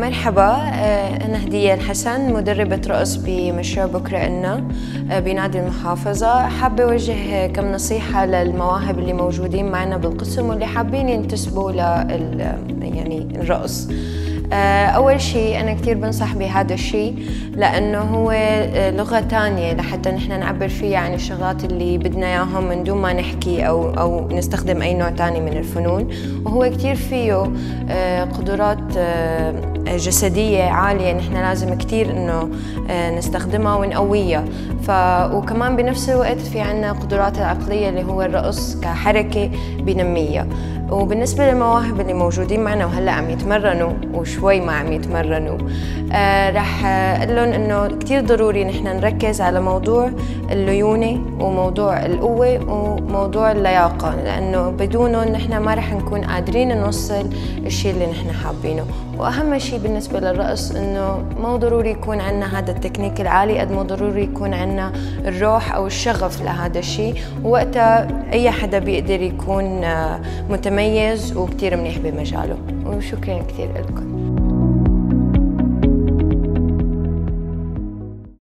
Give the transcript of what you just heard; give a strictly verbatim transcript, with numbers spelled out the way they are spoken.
مرحبا، أنا هدية الحسن، مدربة رقص بمشروع بكرة إلنا بنادي المحافظة. حابة أوجه كم نصيحة للمواهب اللي موجودين معنا بالقسم واللي حابين ينتسبوا لل يعني الرقص. أول شيء أنا كتير بنصح بهذا الشيء لأنه هو لغة تانية لحتى نحن نعبر فيها عن الشغلات اللي بدنا إياهم من دون ما نحكي أو أو نستخدم أي نوع تاني من الفنون، وهو كتير فيه قدرات جسدية عالية نحن لازم كتير إنه نستخدمها ونقويها. ف وكمان بنفس الوقت في عنا قدرات العقلية اللي هو الرقص كحركة بنميها. وبالنسبة للمواهب اللي موجودين معنا وهلا عم يتمرنوا وشوي ما عم يتمرنوا، آه رح اقول لهم انه كثير ضروري نحن نركز على موضوع الليونة وموضوع القوة وموضوع اللياقة، لانه بدونهم نحن ما رح نكون قادرين نوصل الشيء اللي نحن حابينه. واهم شيء بالنسبة للرقص انه مو ضروري يكون عنا هذا التكنيك العالي قد ما ضروري يكون عنا الروح او الشغف لهذا الشيء، ووقتها اي حدا بيقدر يكون متميز وكتير منيح بمجاله. وشكرا كثير لكم.